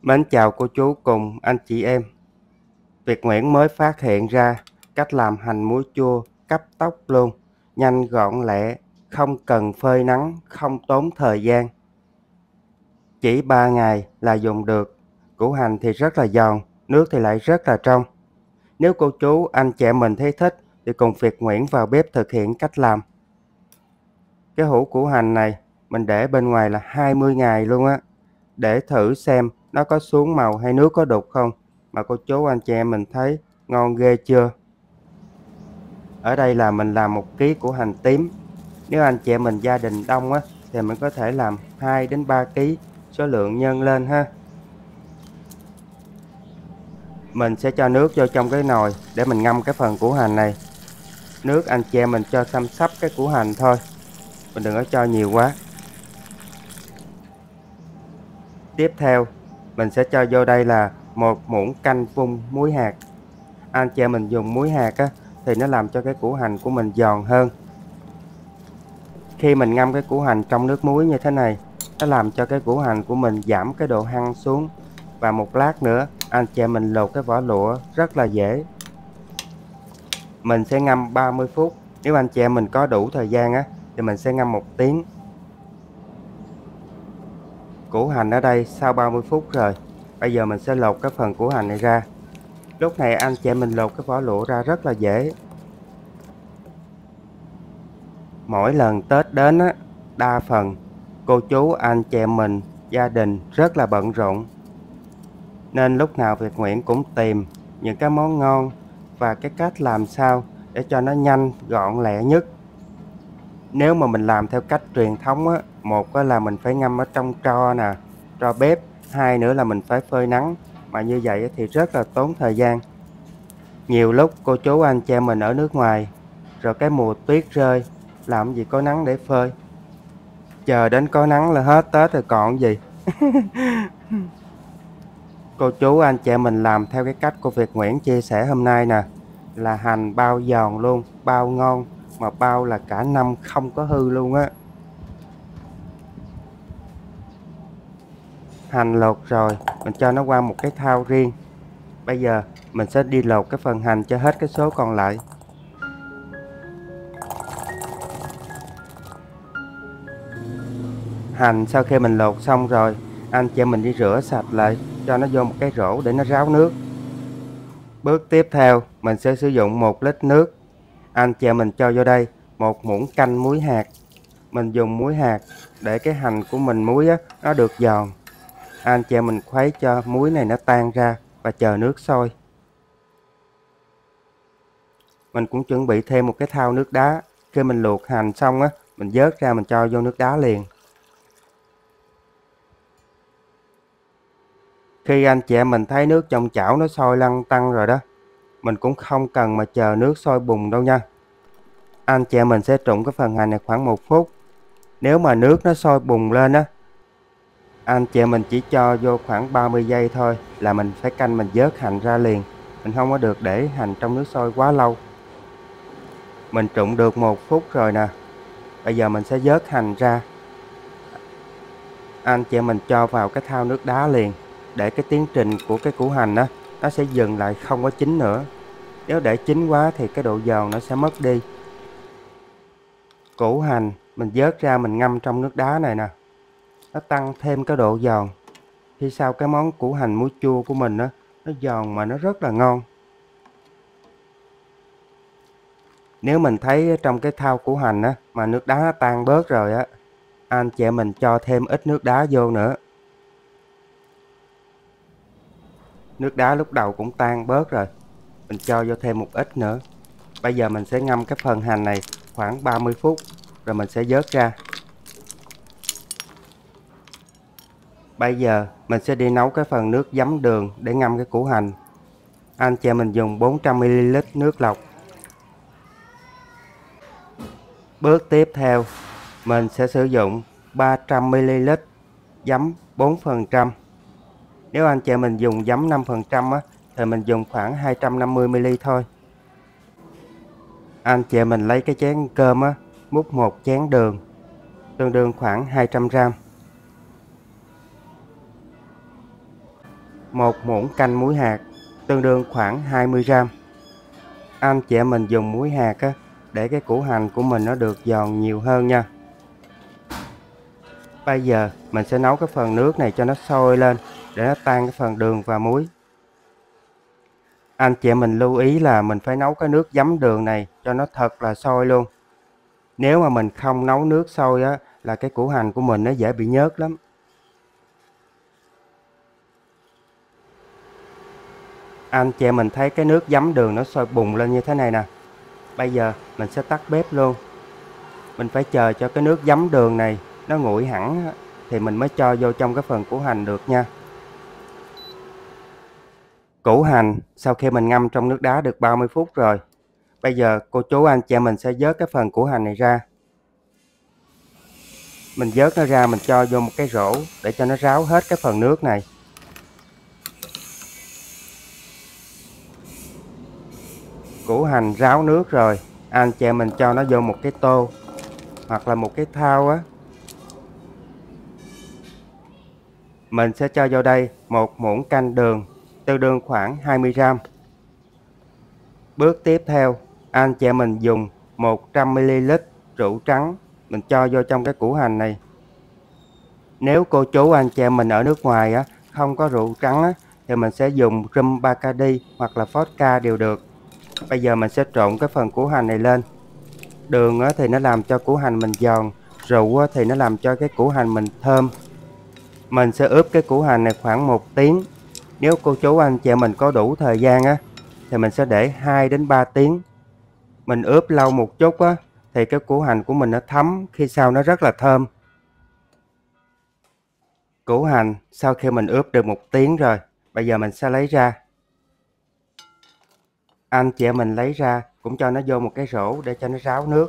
Mến chào cô chú cùng anh chị em. Việt Nguyễn mới phát hiện ra cách làm hành muối chua cấp tốc luôn, nhanh gọn lẹ, không cần phơi nắng, không tốn thời gian. Chỉ 3 ngày là dùng được. Củ hành thì rất là giòn, nước thì lại rất là trong. Nếu cô chú, anh chị em mình thấy thích thì cùng Việt Nguyễn vào bếp thực hiện cách làm. Cái hũ củ hành này mình để bên ngoài là 20 ngày luôn á, để thử xem nó có xuống màu hay nước có đục không. Mà cô chú anh chị em mình thấy ngon ghê chưa? Ở đây là mình làm 1 kg củ hành tím. Nếu anh chị em mình gia đình đông á thì mình có thể làm 2 đến 3 kg, số lượng nhân lên ha. Mình sẽ cho nước vô trong cái nồi để mình ngâm cái phần củ hành này. Nước anh chị em mình cho xăm xắp cái củ hành thôi, mình đừng có cho nhiều quá. Tiếp theo mình sẽ cho vô đây là 1 muỗng canh vung muối hạt. Anh chị em mình dùng muối hạt á thì nó làm cho cái củ hành của mình giòn hơn. Khi mình ngâm cái củ hành trong nước muối như thế này, nó làm cho cái củ hành của mình giảm cái độ hăng xuống. Và một lát nữa anh chị em mình lột cái vỏ lụa rất là dễ. Mình sẽ ngâm 30 phút. Nếu anh chị em mình có đủ thời gian á thì mình sẽ ngâm 1 tiếng. Củ hành ở đây sau 30 phút rồi. Bây giờ mình sẽ lột cái phần củ hành này ra. Lúc này anh chị em mình lột cái vỏ lụa ra rất là dễ. Mỗi lần Tết đến á, đa phần cô chú anh chị em mình, gia đình rất là bận rộn. Nên lúc nào Việt Nguyễn cũng tìm những cái món ngon và cái cách làm sao để cho nó nhanh, gọn lẹ nhất. Nếu mà mình làm theo cách truyền thống á, một là mình phải ngâm ở trong tro nè, tro bếp, hai nữa là mình phải phơi nắng, mà như vậy thì rất là tốn thời gian. Nhiều lúc cô chú anh chị em mình ở nước ngoài, rồi cái mùa tuyết rơi, làm gì có nắng để phơi. Chờ đến có nắng là hết Tết rồi còn gì. Cô chú anh chị em mình làm theo cái cách của Việt Nguyễn chia sẻ hôm nay nè, là hành bao giòn luôn, bao ngon, mà bao là cả năm không có hư luôn á. Hành lột rồi, mình cho nó qua một cái thau riêng. Bây giờ mình sẽ đi lột cái phần hành cho hết cái số còn lại. Hành sau khi mình lột xong rồi, anh chị em mình đi rửa sạch lại, cho nó vô một cái rổ để nó ráo nước. Bước tiếp theo, mình sẽ sử dụng 1 lít nước. Anh chị em mình cho vô đây 1 muỗng canh muối hạt. Mình dùng muối hạt để cái hành của mình muối á, nó được giòn. Anh chị em mình khuấy cho muối này nó tan ra và chờ nước sôi. Mình cũng chuẩn bị thêm một cái thau nước đá. Khi mình luộc hành xong á, mình vớt ra mình cho vô nước đá liền. Khi anh chị em mình thấy nước trong chảo nó sôi lăn tăn rồi đó, mình cũng không cần mà chờ nước sôi bùng đâu nha. Anh chị em mình sẽ trụng cái phần hành này khoảng 1 phút. Nếu mà nước nó sôi bùng lên á, anh chị em mình chỉ cho vô khoảng 30 giây thôi là mình phải canh mình vớt hành ra liền. Mình không có được để hành trong nước sôi quá lâu. Mình trụng được 1 phút rồi nè. Bây giờ mình sẽ vớt hành ra. Anh chị em mình cho vào cái thau nước đá liền, để cái tiến trình của cái củ hành á, nó sẽ dừng lại không có chín nữa. Nếu để chín quá thì cái độ giòn nó sẽ mất đi. Củ hành mình vớt ra mình ngâm trong nước đá này nè, nó tăng thêm cái độ giòn. Khi sau cái món củ hành muối chua của mình á, nó giòn mà nó rất là ngon. Nếu mình thấy trong cái thau củ hành á mà nước đá tan bớt rồi á, anh chị em mình cho thêm ít nước đá vô nữa. Nước đá lúc đầu cũng tan bớt rồi, mình cho vô thêm một ít nữa. Bây giờ mình sẽ ngâm cái phần hành này khoảng 30 phút rồi mình sẽ vớt ra. Bây giờ mình sẽ đi nấu cái phần nước giấm đường để ngâm cái củ hành. Anh chị em mình dùng 400 ml nước lọc. Bước tiếp theo, mình sẽ sử dụng 300 ml giấm 4%. Nếu anh chị em mình dùng giấm 5% á, thì mình dùng khoảng 250 ml thôi. Anh chị em mình lấy cái chén cơm á, múc 1 chén đường, tương đương khoảng 200 g. 1 muỗng canh muối hạt, tương đương khoảng 20 gram. Anh chị em mình dùng muối hạt á, để cái củ hành của mình nó được giòn nhiều hơn nha. Bây giờ mình sẽ nấu cái phần nước này cho nó sôi lên để nó tan cái phần đường và muối. Anh chị em mình lưu ý là mình phải nấu cái nước giấm đường này cho nó thật là sôi luôn. Nếu mà mình không nấu nước sôi á, là cái củ hành của mình nó dễ bị nhớt lắm. Anh chị em mình thấy cái nước giấm đường nó sôi bùng lên như thế này nè. Bây giờ mình sẽ tắt bếp luôn. Mình phải chờ cho cái nước giấm đường này nó nguội hẳn thì mình mới cho vô trong cái phần củ hành được nha. Củ hành sau khi mình ngâm trong nước đá được 30 phút rồi. Bây giờ cô chú anh chị em mình sẽ vớt cái phần củ hành này ra. Mình vớt nó ra, mình cho vô một cái rổ để cho nó ráo hết cái phần nước này. Củ hành ráo nước rồi, anh chị em mình cho nó vô một cái tô hoặc là một cái thau á. Mình sẽ cho vô đây 1 muỗng canh đường, tương đương khoảng 20 gram. Bước tiếp theo, anh chị em mình dùng 100ml rượu trắng, mình cho vô trong cái củ hành này. Nếu cô chú anh chị em mình ở nước ngoài á, không có rượu trắng á, thì mình sẽ dùng rum Bacardi hoặc là vodka đều được. Bây giờ mình sẽ trộn cái phần củ hành này lên. Đường á, thì nó làm cho củ hành mình giòn, rượu á, thì nó làm cho cái củ hành mình thơm. Mình sẽ ướp cái củ hành này khoảng 1 tiếng. Nếu cô chú anh chị em mình có đủ thời gian á, thì mình sẽ để 2 đến 3 tiếng. Mình ướp lâu một chút á, thì cái củ hành của mình nó thấm, khi sau nó rất là thơm. Củ hành sau khi mình ướp được 1 tiếng rồi, bây giờ mình sẽ lấy ra. Anh chị em mình lấy ra cũng cho nó vô một cái rổ để cho nó ráo nước.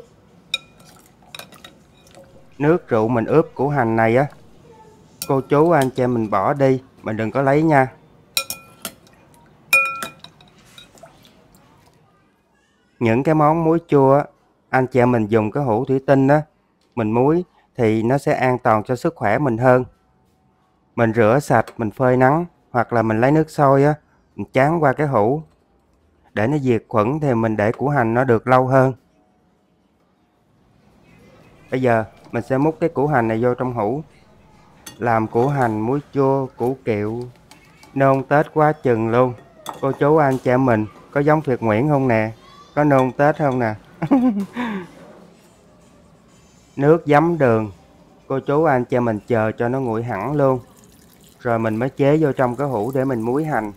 Nước rượu mình ướp củ hành này á, cô chú anh chị em mình bỏ đi, mình đừng có lấy nha. Những cái món muối chua á, anh chị em mình dùng cái hũ thủy tinh á, mình muối thì nó sẽ an toàn cho sức khỏe mình hơn. Mình rửa sạch, mình phơi nắng hoặc là mình lấy nước sôi á, mình tráng qua cái hũ để nó diệt khuẩn thì mình để củ hành nó được lâu hơn. Bây giờ mình sẽ múc cái củ hành này vô trong hũ. Làm củ hành muối chua, củ kiệu, nôn Tết quá chừng luôn. Cô chú anh chị em mình có giống Việt Nguyễn không nè? Có nôn Tết không nè? Nước giấm đường, cô chú anh chị em mình chờ cho nó nguội hẳn luôn. Rồi mình mới chế vô trong cái hũ để mình muối hành.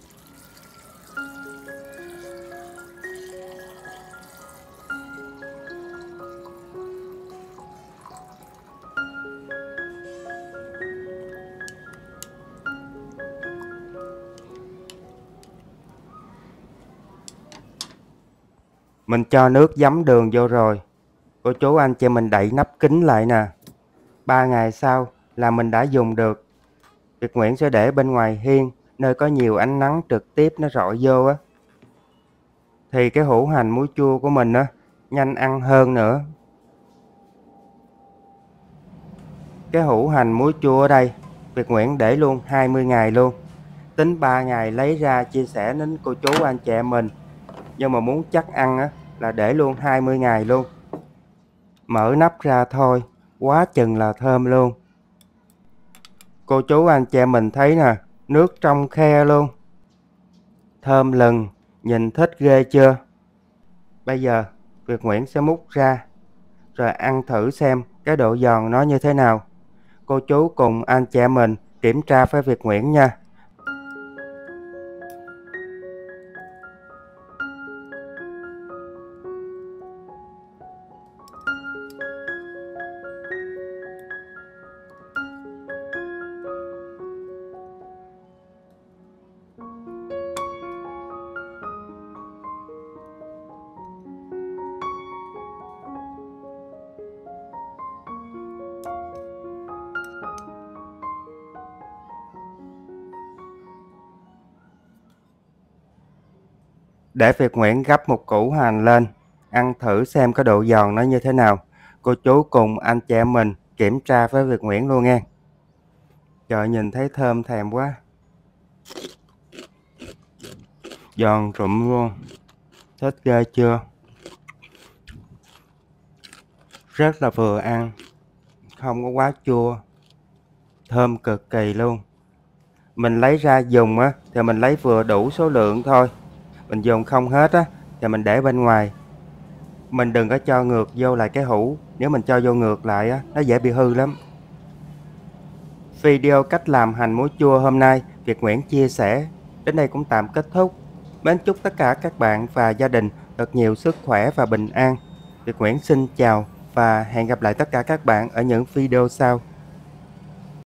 Mình cho nước giấm đường vô rồi. Cô chú anh chị mình đậy nắp kín lại nè. 3 ngày sau là mình đã dùng được. Việt Nguyễn sẽ để bên ngoài hiên, nơi có nhiều ánh nắng trực tiếp nó rọi vô á. Thì cái hũ hành muối chua của mình á, nhanh ăn hơn nữa. Cái hũ hành muối chua ở đây, Việt Nguyễn để luôn 20 ngày luôn. Tính 3 ngày lấy ra chia sẻ đến cô chú anh chị em mình. Nhưng mà muốn chắc ăn á, là để luôn 20 ngày luôn. Mở nắp ra thôi, quá chừng là thơm luôn. Cô chú anh chị em mình thấy nè, nước trong khe luôn. Thơm lừng, nhìn thích ghê chưa? Bây giờ Việt Nguyễn sẽ múc ra, rồi ăn thử xem cái độ giòn nó như thế nào. Cô chú cùng anh chị em mình kiểm tra với Việt Nguyễn nha. Để Việt Nguyễn gấp một củ hành lên, ăn thử xem cái độ giòn nó như thế nào. Cô chú cùng anh chị em mình kiểm tra với Việt Nguyễn luôn nha. Trời, nhìn thấy thơm thèm quá. Giòn rụm luôn. Thích ghê chưa? Rất là vừa ăn, không có quá chua, thơm cực kỳ luôn. Mình lấy ra dùng á thì mình lấy vừa đủ số lượng thôi. Mình dùng không hết á thì mình để bên ngoài. Mình đừng có cho ngược vô lại cái hũ, nếu mình cho vô ngược lại á nó dễ bị hư lắm. Video cách làm hành muối chua hôm nay Việt Nguyễn chia sẻ đến đây cũng tạm kết thúc. Mến chúc tất cả các bạn và gia đình thật nhiều sức khỏe và bình an. Việt Nguyễn xin chào và hẹn gặp lại tất cả các bạn ở những video sau.